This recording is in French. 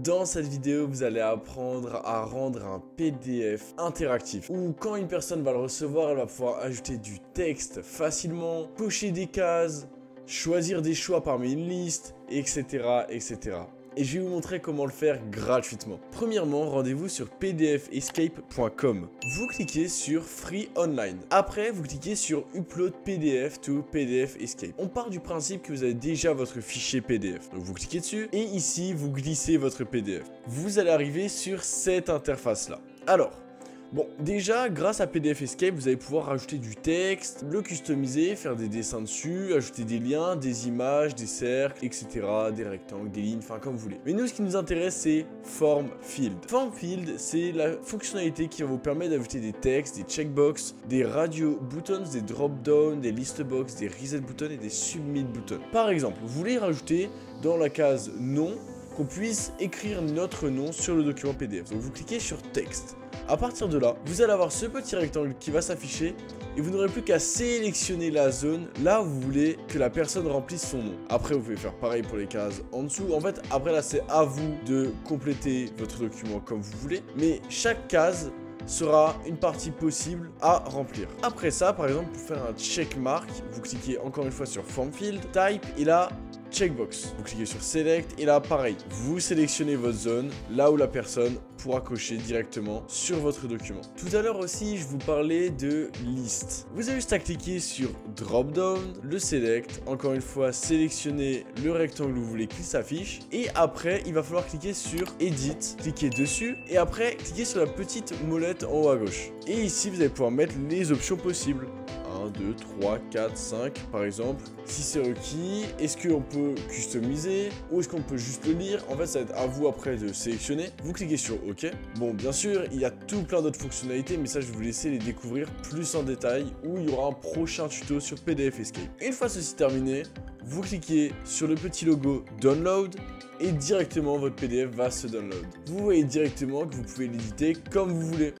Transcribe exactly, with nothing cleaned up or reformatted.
Dans cette vidéo, vous allez apprendre à rendre un P D F interactif où quand une personne va le recevoir, elle va pouvoir ajouter du texte facilement, cocher des cases, choisir des choix parmi une liste, et cetera et cetera. Et je vais vous montrer comment le faire gratuitement. Premièrement, rendez-vous sur p d f escape point com. Vous cliquez sur Free Online. Après, vous cliquez sur Upload P D F to P D F Escape. On part du principe que vous avez déjà votre fichier P D F. Donc vous cliquez dessus et ici, vous glissez votre P D F. Vous allez arriver sur cette interface-là. Alors, bon, déjà, grâce à P D F Escape, vous allez pouvoir rajouter du texte, le customiser, faire des dessins dessus, ajouter des liens, des images, des cercles, et cetera, des rectangles, des lignes, enfin comme vous voulez. Mais nous, ce qui nous intéresse, c'est Form Field. Form Field, c'est la fonctionnalité qui va vous permettre d'ajouter des textes, des checkbox, des radio buttons, des drop-down, des list box, des reset buttons et des submit buttons. Par exemple, vous voulez rajouter dans la case nom qu'on puisse écrire notre nom sur le document P D F. Donc vous cliquez sur texte. À partir de là, vous allez avoir ce petit rectangle qui va s'afficher et vous n'aurez plus qu'à sélectionner la zone là où vous voulez que la personne remplisse son nom. Après, vous pouvez faire pareil pour les cases en dessous. En fait, après là, c'est à vous de compléter votre document comme vous voulez. Mais chaque case sera une partie possible à remplir. Après ça, par exemple, pour faire un checkmark, vous cliquez encore une fois sur Form Field, Type et là, Checkbox. Vous cliquez sur Select et là, pareil, vous sélectionnez votre zone, là où la personne pourra cocher directement sur votre document. Tout à l'heure aussi, je vous parlais de liste. Vous avez juste à cliquer sur Drop Down, le Select, encore une fois, sélectionner le rectangle où vous voulez qu'il s'affiche et après, il va falloir cliquer sur Edit, cliquer dessus et après, cliquer sur la petite molette en haut à gauche. Et ici, vous allez pouvoir mettre les options possibles. un, deux, trois, quatre, cinq par exemple. Si c'est requis, est-ce qu'on peut customiser ou est-ce qu'on peut juste le lire? En fait, ça va être à vous après de sélectionner. Vous cliquez sur OK. Bon, bien sûr, il y a tout plein d'autres fonctionnalités, mais ça, je vais vous laisser les découvrir plus en détail où il y aura un prochain tuto sur P D F Escape. Une fois ceci terminé, vous cliquez sur le petit logo Download et directement votre P D F va se download. Vous voyez directement que vous pouvez l'éditer comme vous voulez.